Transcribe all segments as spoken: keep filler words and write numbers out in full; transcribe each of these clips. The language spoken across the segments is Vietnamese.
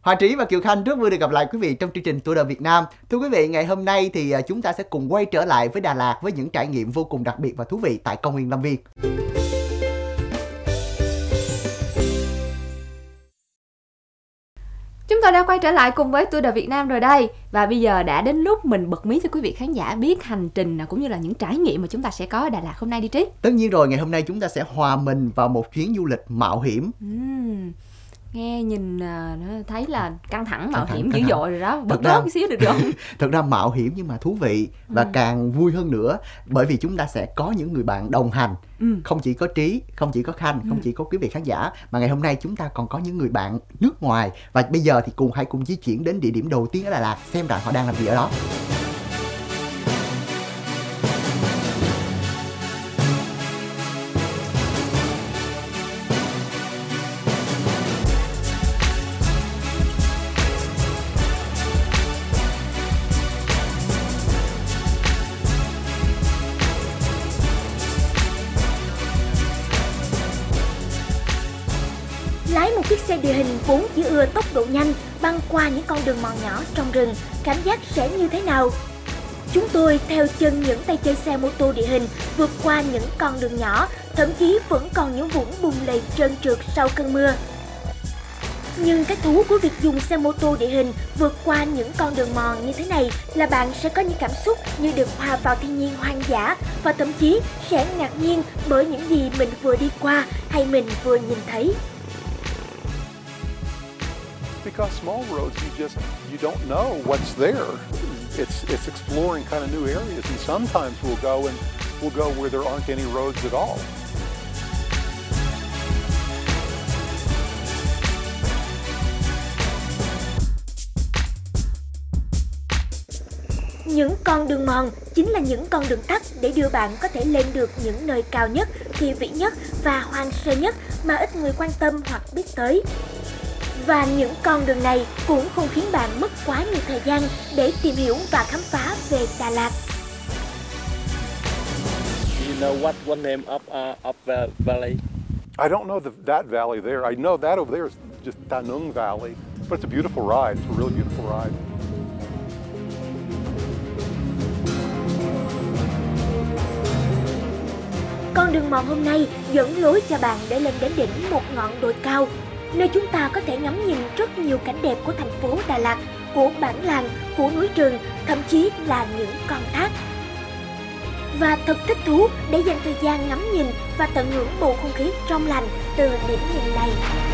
Hòa Trí và Kiều Khanh rất vui được gặp lại quý vị trong chương trình Tour de Việt Nam. Thưa quý vị, ngày hôm nay thì chúng ta sẽ cùng quay trở lại với Đà Lạt với những trải nghiệm vô cùng đặc biệt và thú vị tại công viên Lâm Viên. Chúng tôi đã quay trở lại cùng với Tour de Việt Nam rồi đây. Và bây giờ đã đến lúc mình bật mí cho quý vị khán giả biết hành trình cũng như là những trải nghiệm mà chúng ta sẽ có ở Đà Lạt hôm nay đi Trí. Tất nhiên rồi, ngày hôm nay chúng ta sẽ hòa mình vào một chuyến du lịch mạo hiểm. uhm, Nghe nhìn uh, thấy là căng thẳng, mạo căng hiểm thẳng, dữ dội rồi đó. Bớt ra... bớt xíu được không? Thật ra mạo hiểm nhưng mà thú vị và ừ. càng vui hơn nữa, bởi vì chúng ta sẽ có những người bạn đồng hành. ừ. Không chỉ có Trí, không chỉ có Khanh, không ừ. chỉ có quý vị khán giả, mà ngày hôm nay chúng ta còn có những người bạn nước ngoài. Và bây giờ thì cùng hãy cùng di chuyển đến địa điểm đầu tiên ở Đà Lạt, xem rằng họ đang làm gì ở đó. Lái một chiếc xe địa hình vốn chỉ ưa tốc độ nhanh băng qua những con đường mòn nhỏ trong rừng, cảm giác sẽ như thế nào? Chúng tôi theo chân những tay chơi xe mô tô địa hình vượt qua những con đường nhỏ, thậm chí vẫn còn những vũng bùn lầy trơn trượt sau cơn mưa. Nhưng cái thú của việc dùng xe mô tô địa hình vượt qua những con đường mòn như thế này là bạn sẽ có những cảm xúc như được hòa vào thiên nhiên hoang dã và thậm chí sẽ ngạc nhiên bởi những gì mình vừa đi qua hay mình vừa nhìn thấy. Because small roads, you just you don't know what's there. It's it's exploring kind of new areas, and sometimes we'll go and we'll go where there aren't any roads at all. Những con đường mòn chính là những con đường tắt để đưa bạn có thể lên được những nơi cao nhất, kỳ vĩ nhất và hoang sơ nhất mà ít người quan tâm hoặc biết tới. Và những con đường này cũng không khiến bạn mất quá nhiều thời gian để tìm hiểu và khám phá về Đà Lạt. You know what one name of uh, of the valley? I don't know the, that valley there. I know that over there is just Ta Nung Valley, but it's a beautiful ride. It's a really beautiful ride. Con đường mòn hôm nay dẫn lối cho bạn để lên đến đỉnh một ngọn đồi cao, nơi chúng ta có thể ngắm nhìn rất nhiều cảnh đẹp của thành phố Đà Lạt, của bản làng, của núi rừng, thậm chí là những con thác. Và thật thích thú để dành thời gian ngắm nhìn và tận hưởng bầu không khí trong lành từ điểm nhìn này.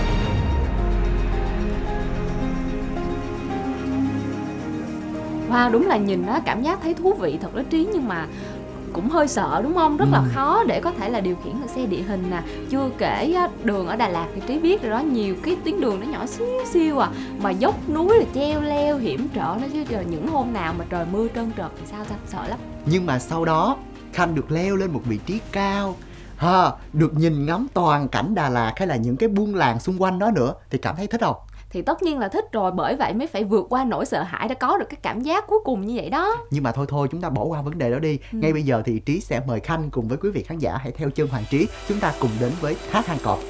Wow, đúng là nhìn nó cảm giác thấy thú vị thật đó Trí, nhưng mà cũng hơi sợ đúng không? Rất ừ. là khó để có thể là điều khiển được xe địa hình nè. Chưa kể đường ở Đà Lạt thì Trí biết rồi đó, nhiều cái tuyến đường nó nhỏ xíu xíu à, mà dốc núi là treo leo hiểm trở nó chứ. Giờ những hôm nào mà trời mưa trơn trượt thì sao ta, sợ lắm. Nhưng mà sau đó Khanh được leo lên một vị trí cao, ha, được nhìn ngắm toàn cảnh Đà Lạt hay là những cái buôn làng xung quanh đó nữa, thì cảm thấy thích không? Thì tất nhiên là thích rồi, bởi vậy mới phải vượt qua nỗi sợ hãi để có được cái cảm giác cuối cùng như vậy đó. Nhưng mà thôi thôi chúng ta bỏ qua vấn đề đó đi. ừ. Ngay bây giờ thì Trí sẽ mời Khanh cùng với quý vị khán giả hãy theo chân Hoàng Trí, chúng ta cùng đến với thác Hang Cọp.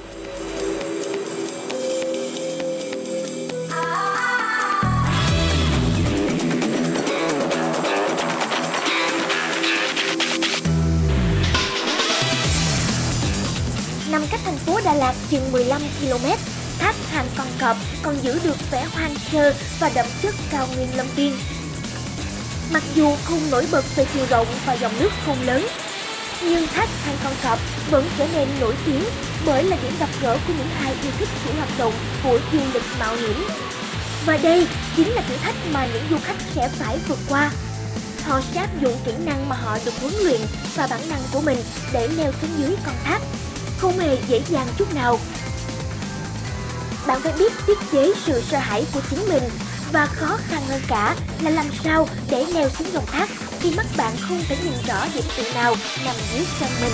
Nằm cách thành phố Đà Lạt chừng mười lăm ki lô mét, thác Hang Cọp còn giữ được vẻ hoang sơ và đậm chất cao nguyên Lâm Viên. Mặc dù không nổi bật về chiều rộng và dòng nước không lớn, nhưng thác Hang Cọp vẫn trở nên nổi tiếng bởi là điểm gặp gỡ của những ai yêu thích những hoạt động của du lịch mạo hiểm. Và đây chính là thử thách mà những du khách sẽ phải vượt qua. Họ sẽ áp dụng kỹ năng mà họ được huấn luyện và bản năng của mình để leo xuống dưới con thác. Không hề dễ dàng chút nào. Bạn phải biết tiết chế sự sợ hãi của chính mình, và khó khăn hơn cả là làm sao để leo xuống dòng thác khi mắt bạn không thể nhìn rõ điểm tựa nào nằm dưới chân mình.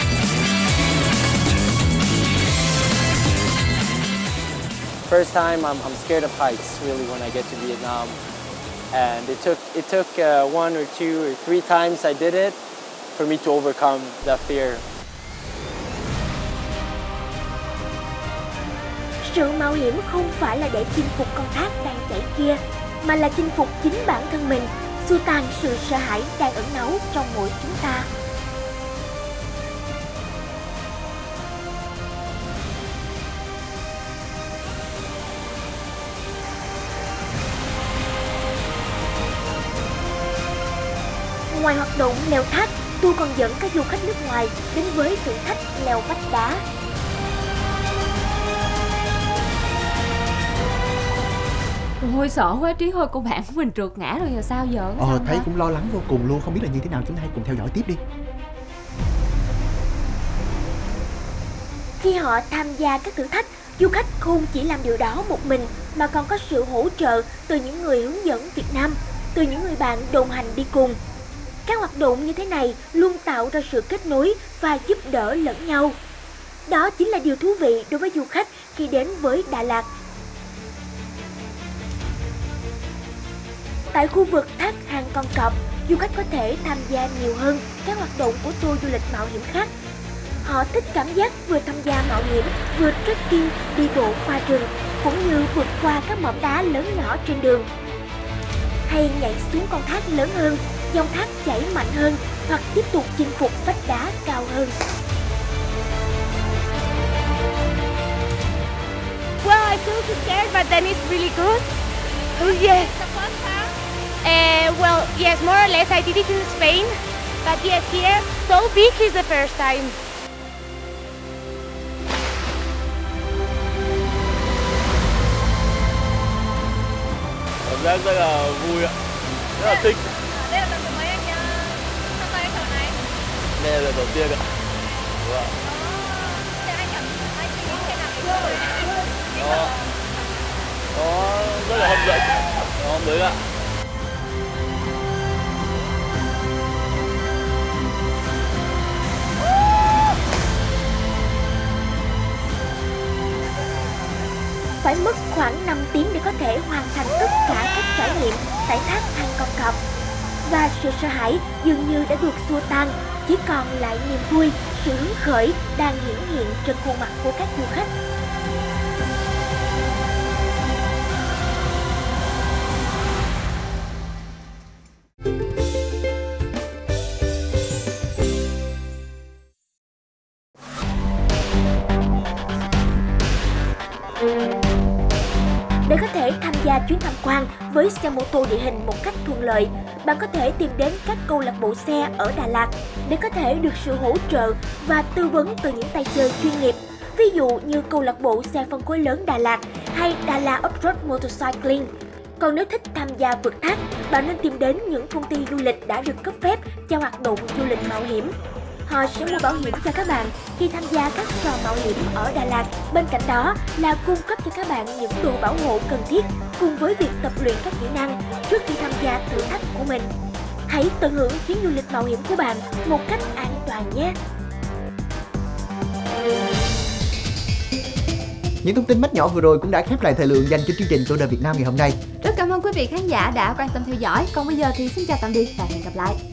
First time I'm I'm scared of heights really when I get to Vietnam, and it took it took uh, one or two or three times I did it for me to overcome that fear. Sự mạo hiểm không phải là để chinh phục con thác đang chảy kia, mà là chinh phục chính bản thân mình, xua tan sự sợ hãi đang ẩn náu trong mỗi chúng ta. Ngoài hoạt động leo thác, tour còn dẫn các du khách nước ngoài đến với thử thách leo vách đá. Ôi sợ quá, Trí ơi, cô bạn của mình trượt ngã rồi giờ sao giờ? Ờ, sao thấy hả? cũng lo lắng vô cùng luôn, không biết là như thế nào, chúng ta hãy cùng theo dõi tiếp đi. Khi họ tham gia các thử thách, du khách không chỉ làm điều đó một mình mà còn có sự hỗ trợ từ những người hướng dẫn Việt Nam, từ những người bạn đồng hành đi cùng. Các hoạt động như thế này luôn tạo ra sự kết nối và giúp đỡ lẫn nhau. Đó chính là điều thú vị đối với du khách khi đến với Đà Lạt. Tại khu vực thác Hang Con Cọp, du khách có thể tham gia nhiều hơn các hoạt động của tour du lịch mạo hiểm khác. Họ thích cảm giác vừa tham gia mạo hiểm, vừa trekking, đi bộ qua rừng, cũng như vượt qua các mỏm đá lớn nhỏ trên đường. Hay nhảy xuống con thác lớn hơn, dòng thác chảy mạnh hơn, hoặc tiếp tục chinh phục vách đá cao hơn. Well, I feel scared, but then it's really good. Oh yes. The first time? Uh, well, yes, more or less. I did it in Spain, but yes, here, Soul Beach is the first time. Cảm giác rất là vui ạ, rất là thích. À, đây là lần thứ mấy anh uh, tham gia cái trò này? Đây là lần đầu tiên ạ. Đúng ạ. Thế anh cảm anh nghĩ thế nào về trò này? Nó, nó rất là hấp dẫn, nó mới lạ. Phải mất khoảng năm tiếng để có thể hoàn thành tất cả các trải nghiệm tại thác Hang Con Cọp. Và sự sợ hãi dường như đã được xua tan, chỉ còn lại niềm vui, sự hứng khởi đang hiển hiện trên khuôn mặt của các du khách. Để có thể tham gia chuyến tham quan với xe mô tô địa hình một cách thuận lợi, bạn có thể tìm đến các câu lạc bộ xe ở Đà Lạt để có thể được sự hỗ trợ và tư vấn từ những tay chơi chuyên nghiệp. Ví dụ như câu lạc bộ xe phân khối lớn Đà Lạt hay Đà Lạt Offroad Motorcycling. Còn nếu thích tham gia vượt thác, bạn nên tìm đến những công ty du lịch đã được cấp phép cho hoạt động du lịch mạo hiểm. Họ sẽ mua bảo hiểm cho các bạn khi tham gia các trò mạo hiểm ở Đà Lạt. Bên cạnh đó là cung cấp cho các bạn những đồ bảo hộ cần thiết cùng với việc tập luyện các kỹ năng trước khi tham gia thử thách của mình. Hãy tận hưởng chuyến du lịch mạo hiểm của bạn một cách an toàn nhé! Những thông tin mách nhỏ vừa rồi cũng đã khép lại thời lượng dành cho chương trình Tour de Việt Nam ngày hôm nay. Rất cảm ơn quý vị khán giả đã quan tâm theo dõi. Còn bây giờ thì xin chào tạm biệt và hẹn gặp lại.